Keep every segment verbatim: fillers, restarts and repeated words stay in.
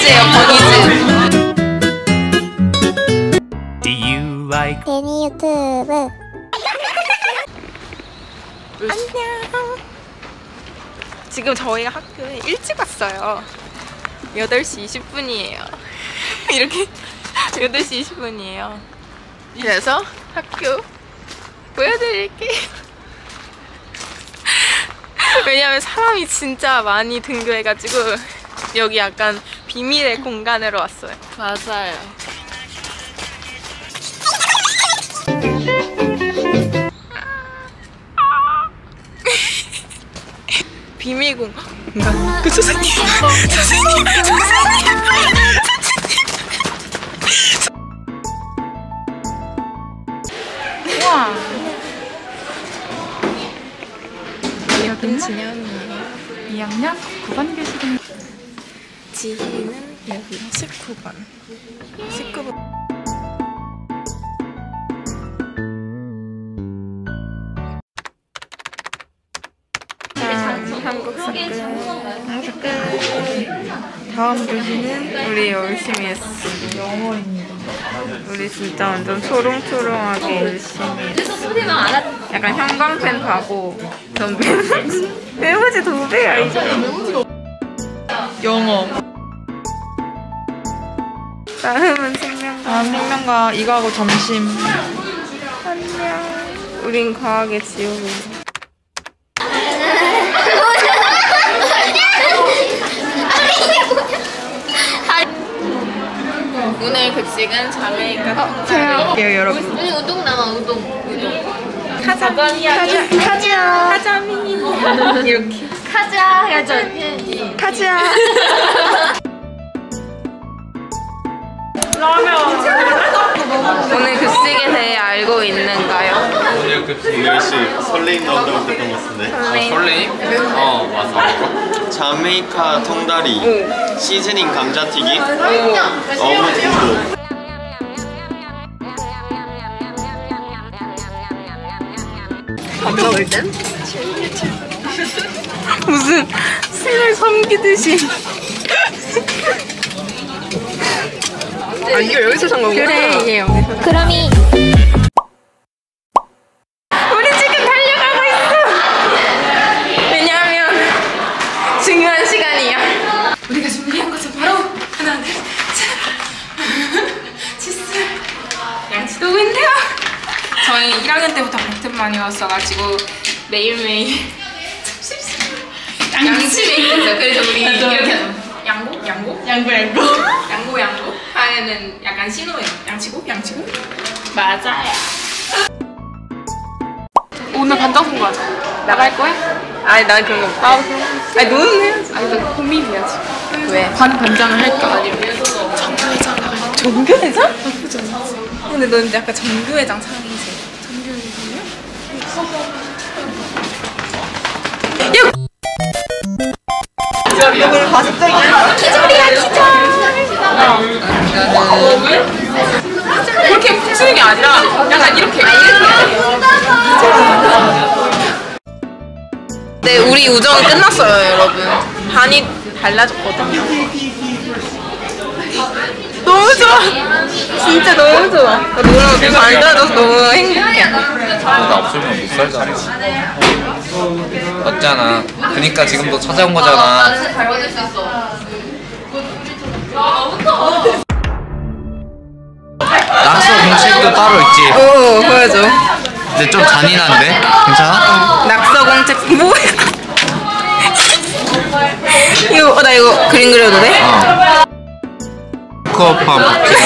버니즈예요, 버니즈. 데니 유튜브. 안녕. 지금 저희가 학교에 일찍 왔어요. 여덟 시 이십 분이에요. 이렇게 여덟 시 이십 분이에요. 그래서 학교 보여드릴게요. 왜냐면 사람이 진짜 많이 등교해가지고 여기 약간 비밀의 공간으로 왔어요. 맞아요. 비밀 공간. 그 선생님, 선생님, 선생님, 우와. 여긴 진영이에요. 이 학년 구 반 교실입니다. 지희는 여기 십구 번. 십구 번. 한국 사끝. 한국 끝. 다음 교시는 우리 열심히 했어. 영어입니다. 우리 진짜 완전 초롱초롱하게 열심히 했어. 약간 형광펜 가고 전 메모지 두 배야 이거. 영어. 다음은 생명과. 아, 생명과 이거하고 점심. 안녕. 우린 과학의 지옥이야. 오늘 급식은 자메이카 통다리. 여러분. 우리 우동 남아, 우동. 우동. 카자. 카자. 카자. 카자미. 이렇게. 카자 해야죠. 카자. 오늘 급식에 대해 알고 있는가요? 오늘 급식 열 시 설레임 나온다고 했던 것 같은데. 설레임? 설레임? 어 맞아. 자메이카 통다리, 오. 시즈닝 감자튀김, 어묵 두부. 밥 먹을 땐? 무슨 술을 섬기듯이. 아 이거 여기서 산 거구나. 그래 이게 여기서. 그럼이. 우리 지금 달려가고 있어. 왜냐하면 중요한 시간이야. 우리가 준비한 것은 바로 하나 둘 셋. 치스 양치도구인데요. 저희 일 학년 때부터 뱉은 많이 왔어가지고 매일매일 양치 메이크업. 그래서 우리 이렇게 하죠. 양보? 양보? 양보, 양보. 양보 양보 하에는 약간 신호예요. 양치고 양치고. 맞아요. 오늘 반장선 가자. 나갈 거야? 아니 난 그런 거 못해. 아, 아니 너는 해야지. 아니, 나 고민이야, 지금. 왜? 반 반장을 할까? 아니면 정교회장 나갈까? 정교회장? 나쁘지 않지. 근데 넌 약간 정교회장 상이지. 정교회장이요? 야! 이걸 봤을 때 기절이야 기절! 그렇게 푹쓰는 게 아니라 약간 이렇게. 아, 이렇게. 네, 우리 우정은 끝났어요, 여러분. 반이 달라졌거든요. 너무 좋아. 진짜 너무 좋아. 너무 반 달라져서 너무 행복해. 나 없으면 못 살잖아. 맞잖아. 그니까 지금도 찾아온 거잖아. 낙서 공책도 따로 있지. 오, 보여줘. 근데 좀 잔인한데? 괜찮아? 낙서 공책 뭐야? 이거 어, 나 이거 그림 그려도 돼? 어. 코어팜.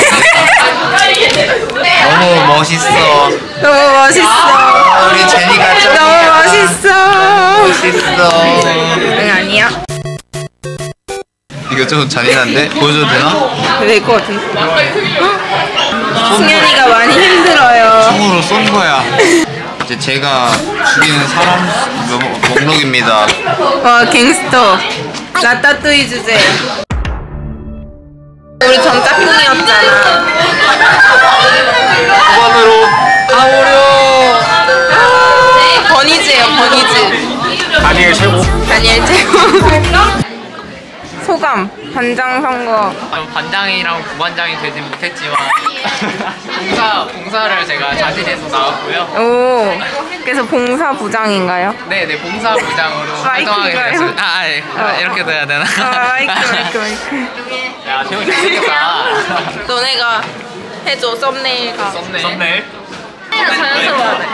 너무 멋있어. 너무 멋있어. 우리 제니가 좀 너무 멋있어. 멋있어. 응 아니야. 이거 좀 잔인한데? 보여줘도 되나? 될 것 같은데. 승현이가 많이 힘들어요. 총으로 쏜 거야. 이제 제가 죽이는 사람 목- 목록입니다. 와 갱스터. 라따뚜이 주제. 우리 전 짝꿍이었잖아. 후반으로 아오려. 버니즈예요 버니즈. 다니엘 최고. 다니엘 최고. 소감. 소감, 반장 선거. 반장이랑 부반장이 되진 못했지만 봉사, 봉사를 제가 자진해서 나왔고요. 오, 그래서 봉사부장인가요? 네네, 봉사부장으로 활동하게 마이크가요? 됐습니다. 아, 예. 아, 이렇게 돼야 되나? 아, 마이크, 마이크, 마이크. 야, 태훈이 잘생겼다. 너네가 해줘, 썸네일가. 썸네일. 썸네일. 자연스러워야 돼.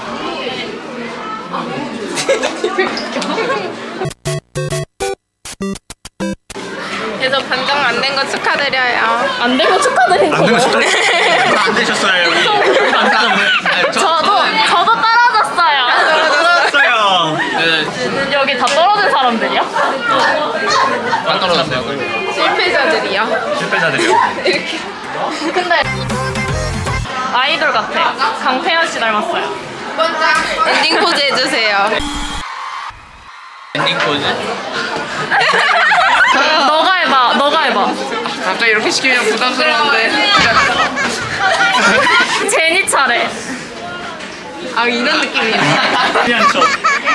그래서 반장 안 된 거 축하드려요. 안 된 거 축하드린 거예요. 안 되셨어요 여기. 저도 저도 떨어졌어요. 떨어졌어요. 여기 다 떨어진 사람들이야? 안 떨어졌어요. 실패자들이요. 실패자들이요. 근데 아이돌 같아. 강태현 씨 닮았어요. 엔딩 포즈 해주세요. 엔딩 포즈? 너가 해봐. 너가 해봐. 갑자기 이렇게 시키면 부담스러운데. 제니 차례. 아, 이런 느낌이에요. 그냥 저.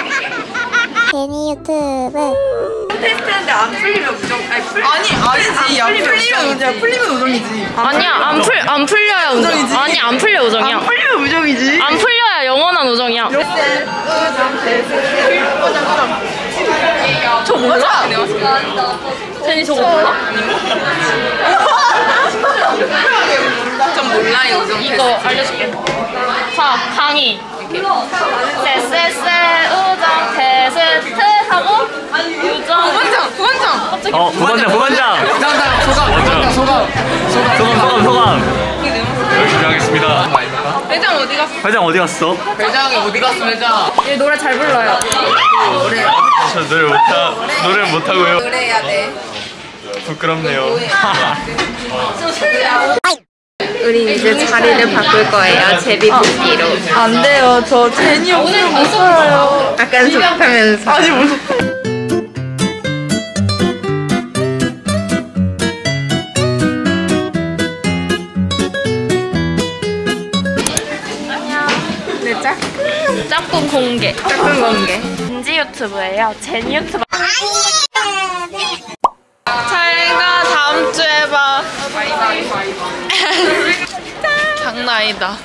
제니 유튜브 테스트했는데 안 풀리면 부정. 아니, 풀... 아니 아니지. 안 풀리면 우정이야. 풀리면 우정이지. 아니야, 안 풀 안 풀려야 우정. 아니, 안 풀려 우정이야. 안 풀리면 우정이지. 안 풀려야 영원한 우정이야. 저 몰라? 제니 저거 몰라? 전 몰라, 이 우정 테스트. 이거 알려줄게. 자, 강의. 쎄쎄쎄 우정 테스트 하고 우정. 부반장, 부반장. 어, 부반장, 부반장! 부담당 소감, 소감, 소감. 소감, 소감, 소감! 열심히 하겠습니다. 회장 어디 갔어? 회장 어디 갔어? 회장이 어디 갔어, 회장? 얘 노래 잘 불러요. 저 노래 못하, 노래를 못하고요. 노래해야 돼. 부끄럽네요. 우리 이제 자리를 바꿀 거예요. 제비 뽑기로. 안 돼요. 저 제니 없으면 못 살아요. 약간 좋다면서. 아니, 무슨. 네, 짝꿍. 짝꿍 공개. 짝꿍 공개. 인지 유튜브예요. 제니 유튜브. 잘가, 다음 주에 봐. 장난 아니다.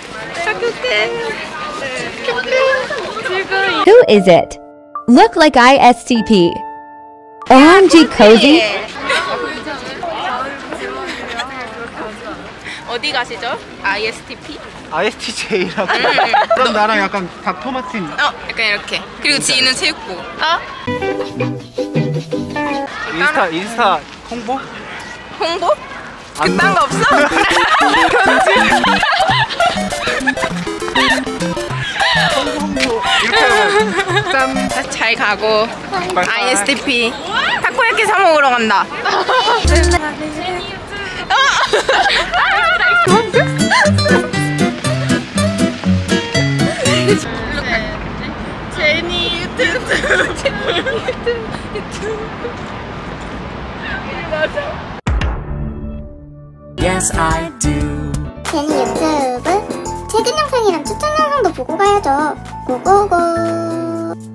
Who is it? Look like I S T P. O M G cozy. 어디 가시죠? 아이 에스 티 피? 아이에스티제이라고. 그럼 나랑 약간 닥터마틴. 어, 약간 이렇게. 그리고 지인은 체육부. 어? 인스타 인스타 홍보? 홍보? 그딴 거 없어? 이렇게 하면 짠. 잘 가고. 빠이빠이. 아이 에스 티 피. 타코야키 사 먹으러 간다. 제니 유튜브. 제니 유튜브. 맞아. Yes I do 제니 유튜브 최근 영상이랑 추천 영상도 보고 가야죠 고고고